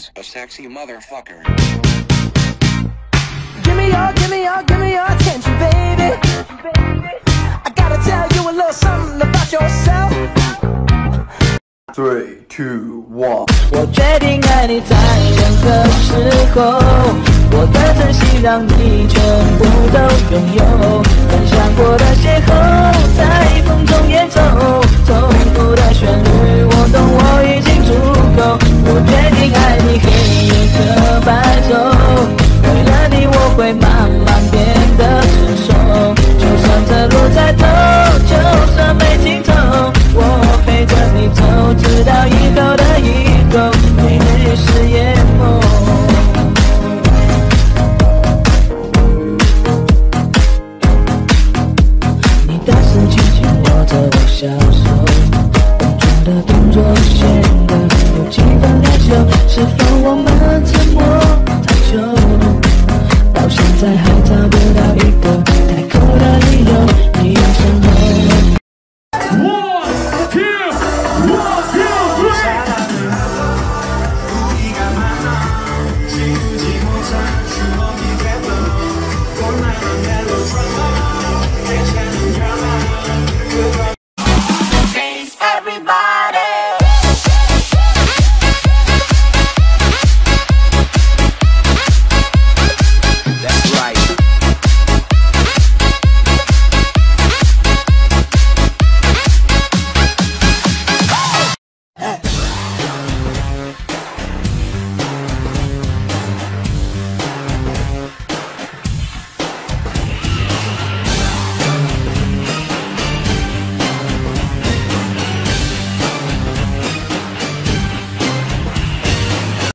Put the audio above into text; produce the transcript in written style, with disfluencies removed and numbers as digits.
is a sexy motherfucker. Give me your attention, baby. I gotta tell you a little something about yourself. 3, 2, 1。 我决定爱你在任何时候，我的真心让你全部都拥有。分享过的邂逅，在风中演奏，重复的旋律，我懂，我已经足够。我决定爱你黑夜和白昼，为了你我会慢慢变得成熟。就算这路再陡，就算没尽头，我陪着你走，直到以后的以后，每日誓言梦。你的死紧紧握着我小手，动作的动作显得有几分害羞，是否我们沉默太久，到现在还找不到